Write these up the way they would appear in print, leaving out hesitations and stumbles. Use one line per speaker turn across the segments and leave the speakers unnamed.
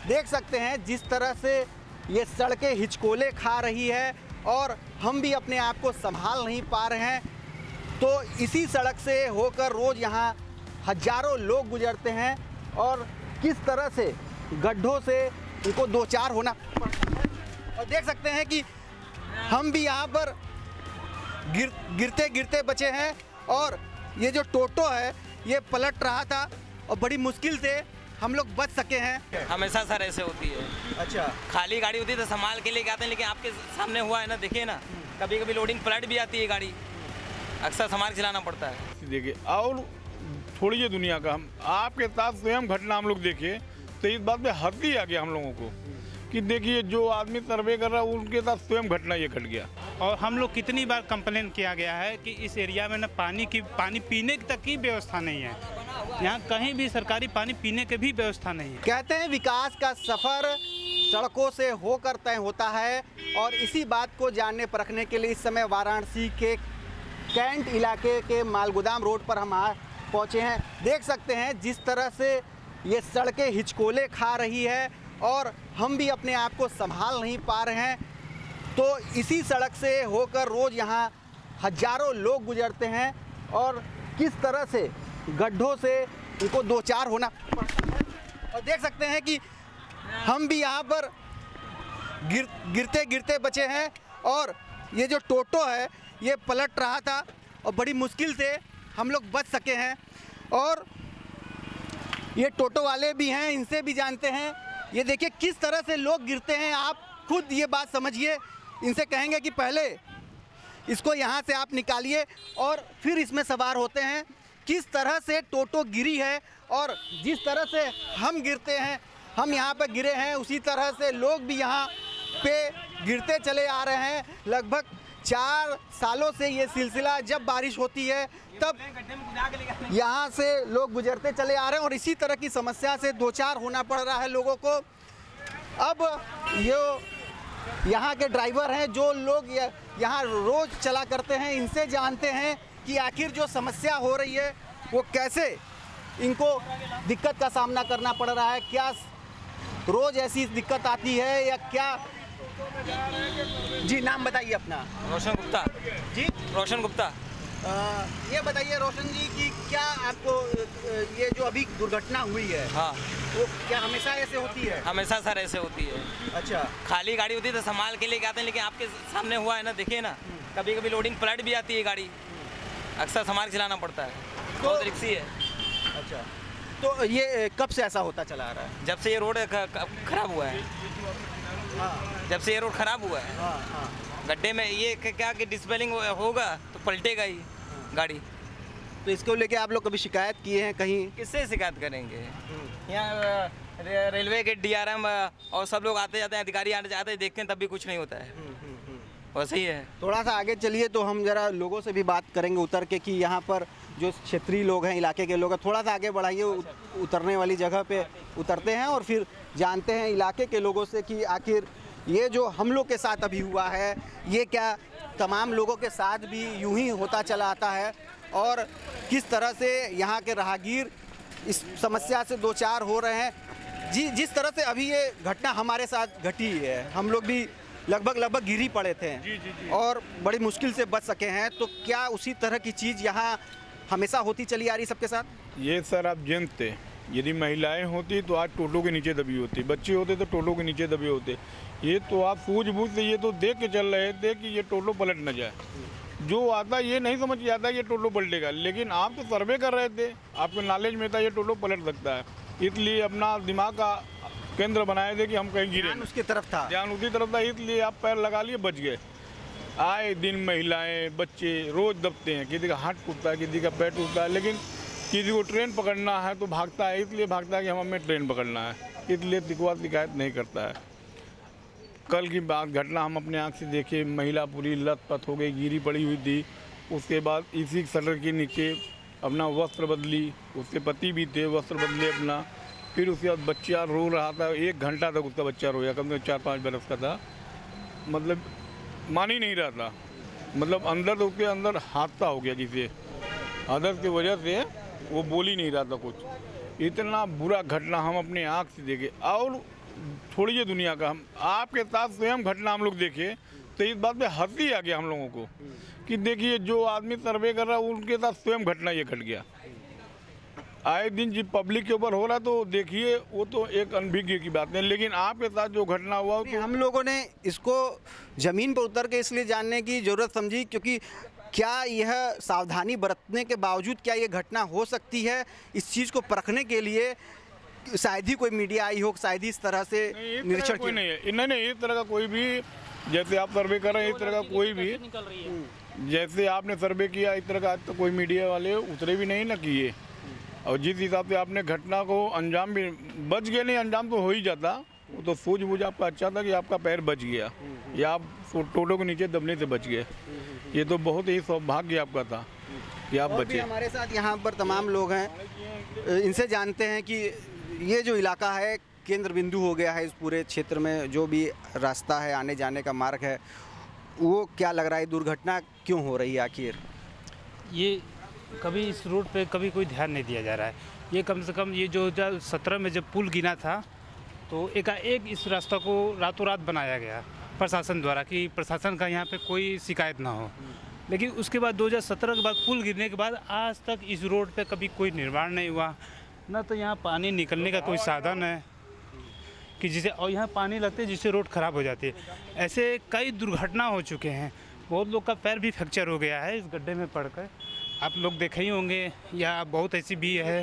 देख सकते हैं जिस तरह से ये सड़कें हिचकोले खा रही है और हम भी अपने आप को संभाल नहीं पा रहे हैं। तो इसी सड़क से होकर रोज़ यहाँ हजारों लोग गुजरते हैं और किस तरह से गड्ढों से इनको दो चार होना पड़ता है। और देख सकते हैं कि हम भी यहाँ पर गिरते गिरते बचे हैं और ये जो टोटो है ये पलट रहा था और बड़ी मुश्किल से हम लोग बच सके हैं।
हमेशा सर ऐसे होती है। अच्छा, खाली गाड़ी होती है तो संभाल के लेके आते हैं, लेकिन आपके सामने हुआ है ना, देखिए ना, कभी कभी लोडिंग पलट भी आती है गाड़ी, अक्सर संभाल के चलाना पड़ता है।
देखिए और थोड़ी ये दुनिया का हम आपके साथ स्वयं घटना हम लोग देखे तो इस बात पे हंसी आ गया हम लोगों को कि देखिए जो आदमी सर्वे कर रहा है उनके साथ स्वयं घटना ये घट गया।
और हम लोग कितनी बार कंप्लेन किया गया है कि इस एरिया में ना पानी पीने तक की व्यवस्था नहीं है, यहाँ कहीं भी सरकारी पानी पीने की भी व्यवस्था नहीं है।
कहते हैं विकास का सफ़र सड़कों से होकर तय होता है और इसी बात को जानने परखने के लिए इस समय वाराणसी के कैंट इलाके के मालगोदाम रोड पर हम पहुँचे हैं। देख सकते हैं जिस तरह से ये सड़कें हिचकोले खा रही है और हम भी अपने आप को संभाल नहीं पा रहे हैं। तो इसी सड़क से होकर रोज़ यहाँ हजारों लोग गुजरते हैं और किस तरह से गड्ढों से इनको दो चार होना पड़ता है। और देख सकते हैं कि हम भी यहाँ पर गिरते गिरते बचे हैं और ये जो टोटो है ये पलट रहा था और बड़ी मुश्किल से हम लोग बच सके हैं। और ये टोटो वाले भी हैं, इनसे भी जानते हैं। ये देखिए किस तरह से लोग गिरते हैं, आप खुद ये बात समझिए। इनसे कहेंगे कि पहले इसको यहाँ से आप निकालिए और फिर इसमें सवार होते हैं। किस तरह से टोटो गिरी है और जिस तरह से हम गिरते हैं, हम यहाँ पे गिरे हैं, उसी तरह से लोग भी यहाँ पे गिरते चले आ रहे हैं। लगभग 4 सालों से ये सिलसिला, जब बारिश होती है तब यहाँ से लोग गुजरते चले आ रहे हैं और इसी तरह की समस्या से दो चार होना पड़ रहा है लोगों को। अब ये यहाँ के ड्राइवर हैं जो लोग यहाँ रोज़ चला करते हैं, इनसे जानते हैं कि आखिर जो समस्या हो रही है वो कैसे इनको दिक्कत का सामना करना पड़ रहा है, क्या रोज़ ऐसी दिक्कत आती है या क्या। जी नाम बताइए अपना।
रोशन गुप्ता।
जी
रोशन गुप्ता।
ये बताइए रोशन जी कि क्या आपको ये जो अभी दुर्घटना हुई है, हाँ, वो क्या हमेशा ऐसे होती है?
हमेशा सर ऐसे होती है। अच्छा, खाली गाड़ी होती है तो संभाल के लेके आते हैं, लेकिन आपके सामने हुआ है ना, देखिए ना, कभी कभी लोडिंग पलट भी आती है गाड़ी, अक्सर संभाल के चलाना पड़ता है, तो रिक्सी है। अच्छा, तो ये कब से ऐसा होता चला आ रहा है? जब से ये रोड खराब हुआ है। हाँ, जब से ये रोड खराब हुआ है। हाँ, हाँ। गड्ढे में ये क्या कि डिस्पेलिंग होगा तो पलटेगा ही गाड़ी। तो इसको लेके आप लोग कभी शिकायत किए हैं कहीं? किससे शिकायत करेंगे? यहाँ रेलवे के DRM और सब लोग आते जाते हैं, अधिकारी आते जाते हैं, देखते हैं, तब भी कुछ नहीं होता है। वैसे ही है। थोड़ा सा आगे चलिए तो हम ज़रा लोगों से भी बात करेंगे उतर के कि यहाँ पर जो क्षेत्रीय लोग हैं, इलाके के लोग हैं। थोड़ा सा आगे बढ़ाइए, उतरने वाली जगह पे उतरते हैं और फिर जानते हैं इलाके के लोगों से कि आखिर ये जो हम लोग के साथ अभी हुआ है ये क्या तमाम लोगों के साथ भी यूं ही होता चला आता है और किस तरह से यहाँ के राहगीर इस समस्या से दो चार हो रहे हैं। जी, जिस तरह से अभी ये घटना हमारे साथ घटी है, हम लोग भी लगभग गिर ही पड़े थे। जी। और बड़ी मुश्किल से बच सके हैं। तो क्या उसी तरह की चीज़ यहाँ हमेशा होती चली आ रही सबके साथ? ये सर आप जानते, यदि महिलाएं होती तो आज टोटो के नीचे दबी होती, बच्चे होते तो टोटो के नीचे दबे होते। ये तो आप सूझबूझ से ये तो देख के चल रहे थे कि ये टोटो पलट न जाए। जो आता ये नहीं समझ के आता ये टोटो पलटेगा, लेकिन आप तो सर्वे कर रहे थे, आपके नॉलेज में था ये टोटो पलट सकता है, इसलिए अपना दिमाग का केंद्र बनाए थे कि हम कहीं गिरे। ध्यान उसकी तरफ था, ध्यान उसी तरफ था, इसलिए आप पैर लगा लिए, बच गए। आए दिन महिलाएं बच्चे रोज़ दबते हैं, किसी का हाथ टूटता है, किसी का पैर टूटता है, लेकिन किसी को ट्रेन पकड़ना है तो भागता है, इसलिए भागता है कि हमें ट्रेन पकड़ना है, इसलिए शिकायत नहीं करता है। कल की बात घटना हम अपने आँख से देखे, महिला पूरी लथपथ हो गई, गिरी पड़ी हुई थी। उसके बाद इसी सड़क के नीचे अपना वस्त्र बदली, उसके पति भी थे, वस्त्र बदले अपना। फिर उसके बाद बच्चा रो रहा था, 1 घंटा तक उसका बच्चा रोया, कम से कम 4-5 बरस का था, मतलब मान ही नहीं रहा था, मतलब अंदर उसके अंदर हादसा हो गया, जिसे हादस की वजह से वो बोल ही नहीं रहा था कुछ। इतना बुरा घटना हम अपने आँख से देखे। और
छोड़िए दुनिया का, हम आपके साथ स्वयं घटना हम लोग देखे तो इस बात पे हंसी आ गया हम लोगों को कि देखिए जो आदमी सर्वे कर रहा है उनके साथ स्वयं घटना ये घट गया। आए दिन जी पब्लिक के ऊपर हो रहा तो देखिए वो तो एक अनभिज्ञ की बात है, लेकिन आपके साथ जो घटना हुआ तो
हम लोगों ने इसको ज़मीन पर उतर के इसलिए जानने की ज़रूरत समझी क्योंकि क्या यह सावधानी बरतने के बावजूद क्या ये घटना हो सकती है, इस चीज़ को परखने के लिए शायद ही कोई मीडिया आई हो, शायद ही इस तरह से निरीक्षण
कोई नहीं है। नहीं, इस तरह का कोई भी, जैसे आप सर्वे कर रहे हैं इस तरह का कोई भी, जैसे आपने सर्वे किया इस तरह का आज तो कोई मीडिया वाले उतरे भी नहीं ना किए। और जिस हिसाब से आपने घटना को अंजाम भी बच गए, नहीं अंजाम तो हो ही जाता, वो तो सूझबूझ आपका अच्छा था कि आपका पैर बच गया या आप टोटो के नीचे दबने से बच गए। ये तो बहुत ही सौभाग्य आपका था कि आप बचे।
हमारे साथ यहाँ पर तमाम लोग हैं, इनसे जानते हैं कि ये जो इलाका है केंद्र बिंदु हो गया है इस पूरे क्षेत्र में, जो भी रास्ता है आने जाने का मार्ग है, वो क्या लग रहा है दुर्घटना क्यों हो रही है आखिर?
ये कभी इस रोड पे कभी कोई ध्यान नहीं दिया जा रहा है। ये कम से कम ये जो 2017 में जब पुल गिरा था तो एकाएक इस रास्ता को रातों रात बनाया गया प्रशासन द्वारा कि प्रशासन का यहाँ पे कोई शिकायत ना हो। लेकिन उसके बाद 2017 के बाद पुल गिरने के बाद आज तक इस रोड पे कभी कोई निर्माण नहीं हुआ, ना तो यहाँ पानी निकलने का कोई साधन है कि जिसे, और यहाँ पानी लगते है जिससे रोड ख़राब हो जाती है। ऐसे कई दुर्घटना हो चुके हैं, बहुत लोग का पैर भी फ्रैक्चर हो गया है इस गड्ढे में पड़कर, आप लोग देखे ही होंगे, या बहुत ऐसी भी है।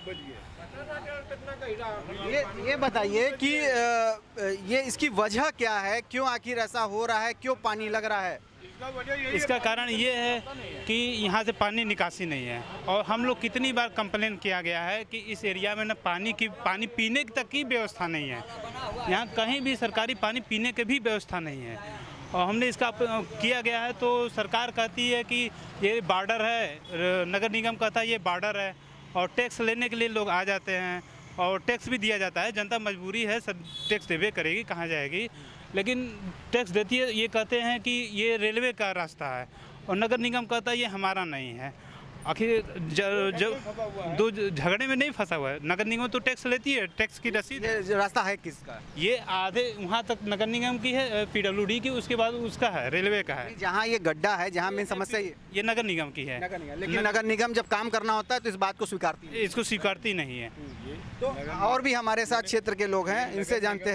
ये बताइए कि ये इसकी वजह क्या है, क्यों आखिर ऐसा हो रहा है, क्यों पानी लग रहा है?
इसका कारण ये है कि यहाँ से पानी निकासी नहीं है, और हम लोग कितनी बार कंप्लेन किया गया है कि इस एरिया में ना पानी पीने तक की व्यवस्था नहीं है। यहाँ कहीं भी सरकारी पानी पीने की भी व्यवस्था नहीं है, और हमने इसका किया गया है तो सरकार कहती है कि ये बॉर्डर है, नगर निगम कहता है ये बॉर्डर है, और टैक्स लेने के लिए लोग आ जाते हैं और टैक्स भी दिया जाता है। जनता मजबूरी है, सब टैक्स देवे करेगी, कहाँ जाएगी, लेकिन टैक्स देती है। ये कहते हैं कि ये रेलवे का रास्ता है, और नगर निगम कहता है ये हमारा नहीं है। आखिर जब दो झगड़े में नहीं फंसा हुआ है, नगर निगम तो टैक्स लेती है, टैक्स की रसीद।
ये रास्ता है किसका?
ये आधे वहाँ तक नगर निगम की है, PWD की, उसके बाद उसका है, रेलवे का है।
जहाँ ये गड्ढा है, जहाँ मेन समस्या
ये नगर निगम की है।
लेकिन नगर निगम जब काम करना होता है तो इस बात को स्वीकारती है,
इसको स्वीकारती नहीं है।
तो और भी हमारे साथ क्षेत्र के लोग हैं, इनसे जानते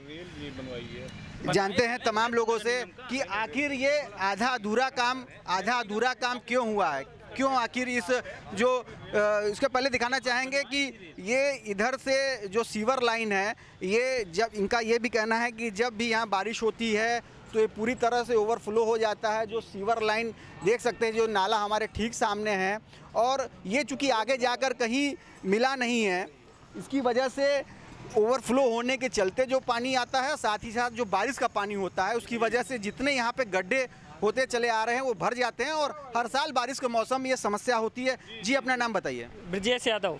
हैं तमाम लोगों से कि आखिर ये आधा अधूरा काम क्यों हुआ है, क्यों आखिर इस जो इसके पहले दिखाना चाहेंगे कि ये इधर से जो सीवर लाइन है, ये जब इनका ये भी कहना है कि जब भी यहाँ बारिश होती है तो ये पूरी तरह से ओवरफ्लो हो जाता है। जो सीवर लाइन देख सकते हैं, जो नाला हमारे ठीक सामने है, और ये चूँकि आगे जाकर कहीं मिला नहीं है, इसकी वजह से ओवरफ्लो होने के चलते जो पानी आता है, साथ ही साथ जो बारिश का पानी होता है उसकी वजह से जितने यहाँ पे गड्ढे होते चले आ रहे हैं वो भर जाते हैं, और हर साल बारिश के मौसम में ये समस्या होती है। जी अपना नाम बताइए।
ब्रजेश यादव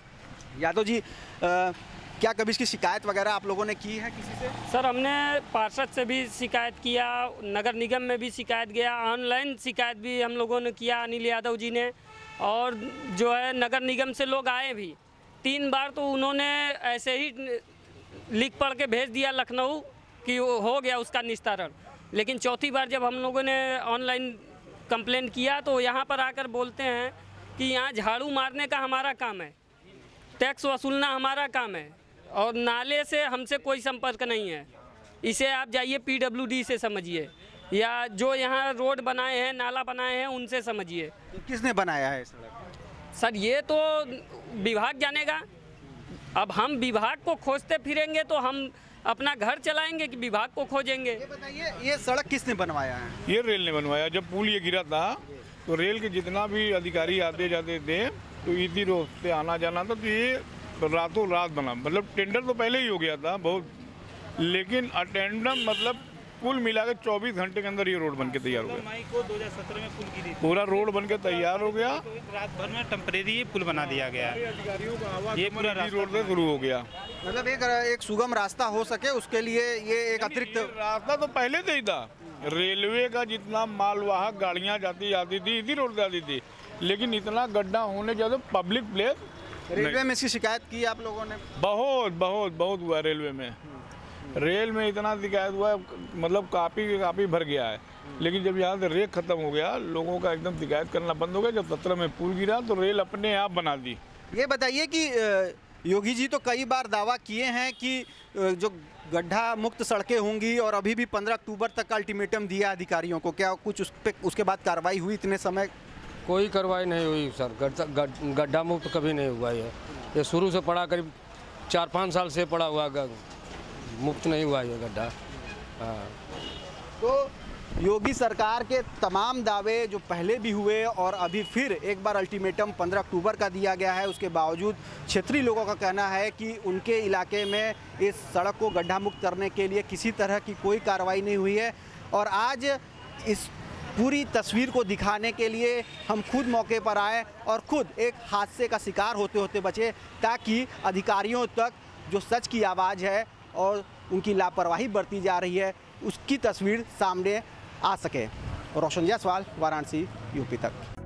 जी, क्या कभी इसकी शिकायत वगैरह आप लोगों ने की है किसी से?
सर, हमने पार्षद से भी शिकायत किया, नगर निगम में भी शिकायत गया, ऑनलाइन शिकायत भी हम लोगों ने किया, अनिल यादव जी ने, और जो है नगर निगम से लोग आए भी 3 बार, तो उन्होंने ऐसे ही लिख पढ़ के भेज दिया लखनऊ कि वो हो गया उसका निस्तारण। लेकिन चौथी बार जब हम लोगों ने ऑनलाइन कंप्लेन किया तो यहाँ पर आकर बोलते हैं कि यहाँ झाड़ू मारने का हमारा काम है, टैक्स वसूलना हमारा काम है, और नाले से हमसे कोई संपर्क नहीं है। इसे आप जाइए PWD से समझिए, या जो यहाँ रोड बनाए हैं, नाला बनाए हैं, उनसे समझिए।
तो किसने बनाया है सड़क?
सर, ये तो विभाग जानेगा। अब हम विभाग को खोजते फिरेंगे तो हम अपना घर चलाएंगे कि विभाग को खोजेंगे?
ये बताइए, ये सड़क किसने बनवाया है?
ये रेल ने बनवाया। जब पुल ये गिरा था तो रेल के जितना भी अधिकारी आते जाते थे तो इसी रोड से आना जाना था, तो ये रातों रात बना। मतलब टेंडर तो पहले ही हो गया था बहुत, लेकिन अटेंडम मतलब कुल मिला के 24 घंटे के अंदर ये रोड बन के तैयार हो गया।
मई को 2017 में पुल गिरी,
पूरा रोड बन के तैयार हो गया,
तो रात भर में टेम्परेरी पुल बना दिया गया।
अधिकारियों का आवाज
ये पूरा
रोड से शुरू हो गया।
मतलब एक सुगम रास्ता हो सके उसके लिए ये एक अतिरिक्त
रास्ता तो पहले से ही था। रेलवे का जितना मालवाहक गाड़ियाँ जाती थी इसी रोड से आती थी, लेकिन इतना गड्ढा होने के बाद पब्लिक प्लेस।
रेलवे में इसकी शिकायत की आप लोगों ने?
बहुत बहुत बहुत हुआ रेलवे में। रेल में इतना शिकायत हुआ है, मतलब काफ़ी भर गया है। लेकिन जब यहाँ से रेक खत्म हो गया, लोगों का एकदम शिकायत करना बंद हो गया। जब 17 में पुल गिरा तो रेल अपने आप बना दी।
ये बताइए कि योगी जी तो कई बार दावा किए हैं कि जो गड्ढा मुक्त सड़कें होंगी, और अभी भी 15 अक्टूबर तक का अल्टीमेटम दिया अधिकारियों को। क्या कुछ उसके बाद कार्रवाई हुई इतने समय?
कोई कार्रवाई नहीं हुई सर। गड्ढा मुक्त कभी नहीं हुआ ये शुरू से पड़ा, करीब 4-5 साल से पड़ा हुआ, मुक्त नहीं हुआ ये गड्ढा। हाँ।
तो योगी सरकार के तमाम दावे जो पहले भी हुए और अभी फिर एक बार अल्टीमेटम 15 अक्टूबर का दिया गया है, उसके बावजूद क्षेत्रीय लोगों का कहना है कि उनके इलाके में इस सड़क को गड्ढा मुक्त करने के लिए किसी तरह की कोई कार्रवाई नहीं हुई है। और आज इस पूरी तस्वीर को दिखाने के लिए हम खुद मौके पर आए और खुद एक हादसे का शिकार होते होते बचे, ताकि अधिकारियों तक जो सच की आवाज़ है और उनकी लापरवाही बरती जा रही है उसकी तस्वीर सामने आ सके। रोशन जायसवाल, वाराणसी, यूपी तक।